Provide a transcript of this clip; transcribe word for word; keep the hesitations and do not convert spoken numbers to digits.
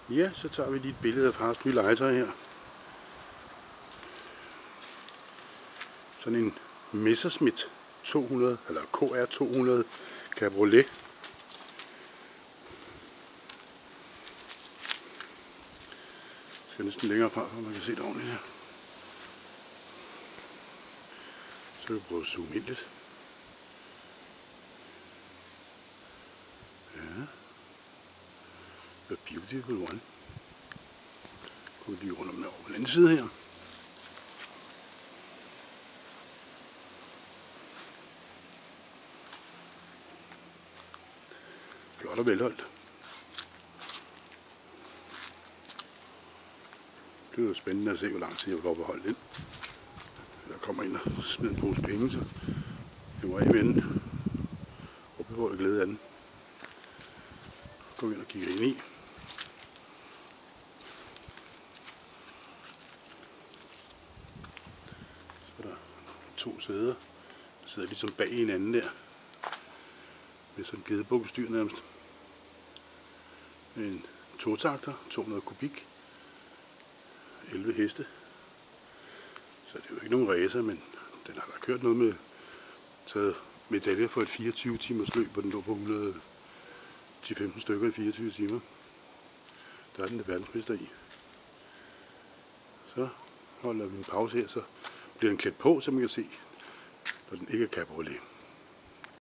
Ja, så tager vi lige et billede af fars nye legetøj her. Sådan en Messerschmitt to hundrede, eller K R to hundrede Cabriolet. Jeg skal næsten længere fra, så man kan se det ordentligt her. Så vil jeg prøve at zoome ind lidt. Ja. The beautiful one. Går vi lige rundt om den over på den anden side her. Flot og velholdt. Det er jo spændende at se, hvor lang tid jeg får beholdt den. Der kommer ind og smider en pose penge, så det må jeg vende. Håber på at glæde af den. Går vi ind og kigger ind i. Så er der to sæder. Der sidder ligesom bag hinanden der. Med sådan en gedebukkestyr nærmest. En totakter, to hundrede kubik. elleve heste. Så det er jo ikke nogen racer, men den har da kørt noget med taget medalje for et fireogtyve timers løb, hvor den lå på et hundrede til femten stykker i fireogtyve timer. Der er den der verdensmester i. Så holder vi en pause her, så bliver den klædt på, så man kan se, når den ikke er cabriolet.